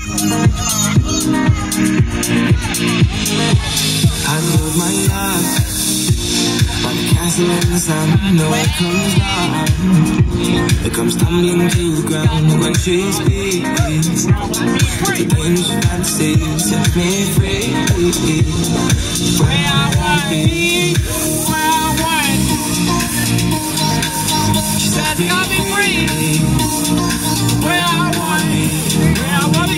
I build my life like a castle in the sun. No, it comes down, it comes tumbling to the ground when she speaks. The dangerous fantasy sets me free. Where I want to be, where I want. She says, got me free. Where I want to be, where I want to be.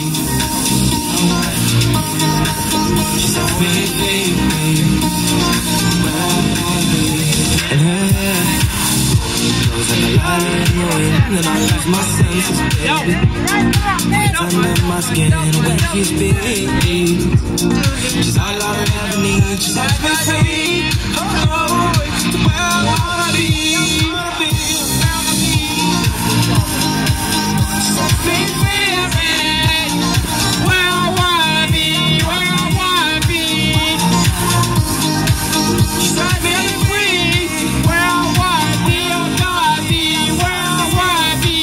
She says, baby, where I want to be. And her hair goes like a light in the wind, and I lose my senses, baby. It's under my skin when she speaks. She's all I ever need. She sets me free. Oh, it's where I wanna be. Set me free, where I wanna be, where I wanna be. She set me free, where I wanna be, oh God, be where I wanna be.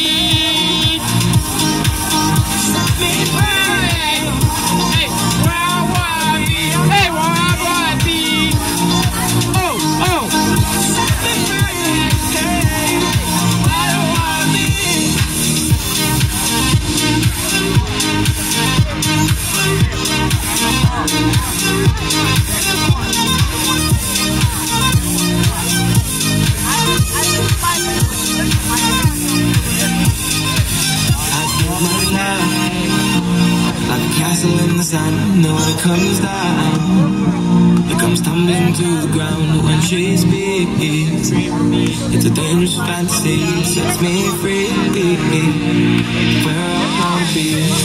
Set me free, hey, where I wanna be, hey, where I wanna be. Oh, oh. Set me free, hey, where I wanna be. Like a castle in the sun, no, it comes down, it comes tumbling to the ground when she speaks. It's a dangerous fantasy, sets me free. Where I wanna be.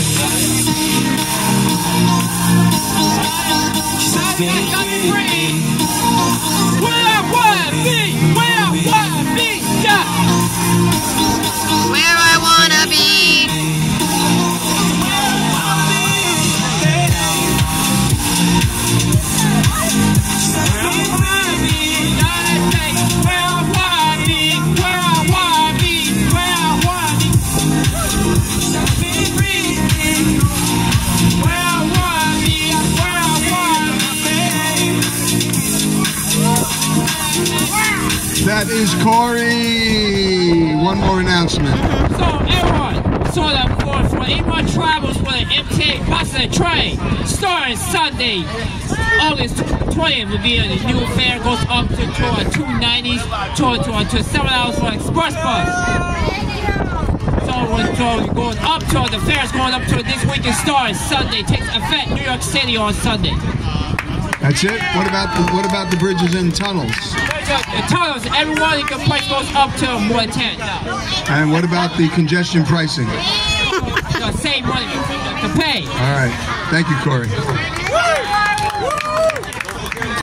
She sets me free. Where I wanna be, where I wanna be, yeah. Where I wanna be. That is Corey. One more announcement. So everyone, for anyone travels with an MTA bus and train, starting Sunday, August 20th will be a new fare, goes up to $290 to $7 for express bus. So going up to the fares going up to this weekend starts Sunday, takes effect New York City on Sunday. That's it? What about the bridges and tunnels? The tunnels, everyone in the price goes up to more than 10. And what about the congestion pricing? Same money to pay. All right. Thank you, Corey.